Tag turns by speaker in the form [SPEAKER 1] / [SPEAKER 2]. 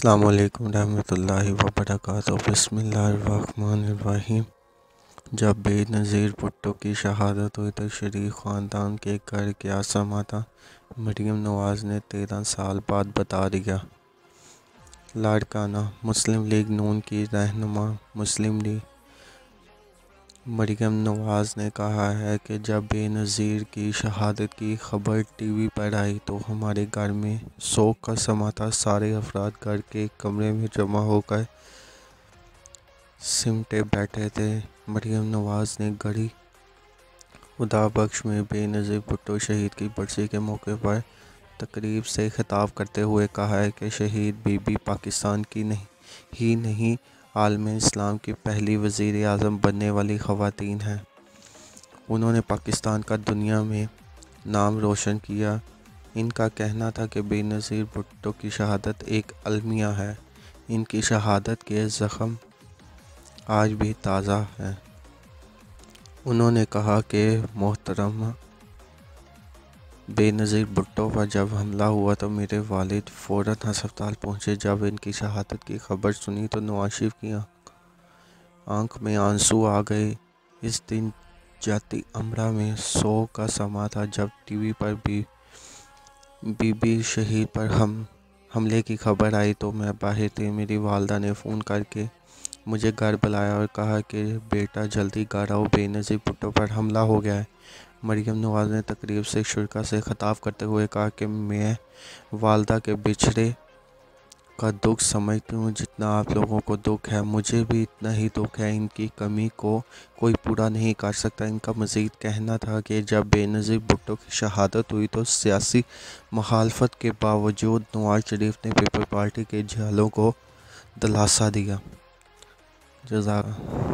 [SPEAKER 1] السلام علیکم ورحمۃ اللہ وبرکاتہ۔ بسم اللہ الرحمن الرحیم۔ جب بے نظیر بھٹو کی شہادت ہوئی تو شریف خاندان کے گھر کیا سما تھا، مریم نواز نے 13 سال بعد بتا دیا۔ لاڑکانہ مسلم لیگ نون کی رہنما مسلم لیگ مریم نواز نے کہا ہے کہ جب بے نظیر کی شہادت کی خبر ٹی وی پر آئی تو ہمارے گھر میں سوگ کا سما تھا۔ سارے افراد گھر کے ایک کمرے میں جمع ہو کر سمٹے بیٹھے تھے۔ مریم نواز نے گڑھی خدا بخش میں بے نظیر بھٹو شہید کی برسی کے موقع پر تقریب سے خطاب کرتے ہوئے کہا ہے کہ شہید بی بی پاکستان کی ہی نہیں عالم اسلام کی پہلی وزیر اعظم بننے والی خواتین ہیں۔ انہوں نے پاکستان کا دنیا میں نام روشن کیا۔ ان کا کہنا تھا کہ بے نظیر بھٹو کی شہادت ایک المیہ ہے۔ ان کی شہادت کے زخم آج بھی تازہ ہیں۔ انہوں نے کہا کہ محترمہ بے نظیر بھٹو پر جب حملہ ہوا تو میرے والد فوراً ہسپتال پہنچے۔ جب ان کی شہادت کی خبر سنی تو نواز شریف کی آنکھ میں آنسو آ گئے۔ اس دن جاتی امرا میں سوگ کا سما تھا۔ جب ٹی وی پر بی بی شہید پر حملے کی خبر آئی تو میں باہر تھی۔ میری والدہ نے فون کر کے مجھے گھر بلایا اور کہا کہ بیٹا جلدی گھر آؤ، بے نظیر بھٹو پر حملہ ہو گیا ہے۔ مریم نواز نے تقریب سے شرکا سے خطاب کرتے ہوئے کہا کہ میں والدہ کے بچھڑے کا دکھ سمجھتی ہوں جتنا آپ لوگوں کو دکھ ہے، مجھے بھی اتنا ہی دکھ ہے۔ ان کی کمی کو کوئی پورا نہیں کر سکتا۔ ان کا مزید کہنا تھا کہ جب بے نظیر بھٹو کی شہادت ہوئی تو سیاسی مخالفت کے باوجود نواز شریف نے پیپلز پارٹی کے جھالوں کو دلاسا دیا۔ جزاک